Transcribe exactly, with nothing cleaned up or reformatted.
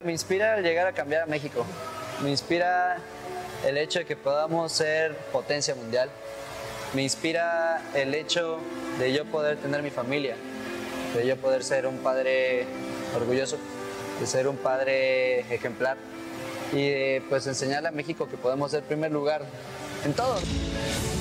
Me inspira el llegar a cambiar a México. Me inspira el hecho de que podamos ser potencia mundial. Me inspira el hecho de yo poder tener mi familia, de yo poder ser un padre orgulloso, de ser un padre ejemplar y de pues enseñarle a México que podemos ser primer lugar en todo.